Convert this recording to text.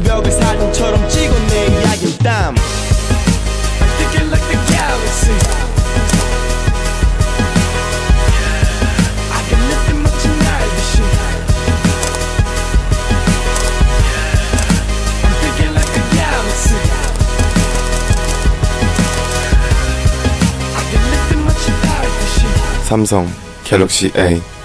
새벽을 사진처럼 찍어 내 이야기는 땀 I'm thinking like the galaxy I got nothing much in 날듯이 I'm thinking like a galaxy I got nothing much in 날듯이 삼성 갤럭시 A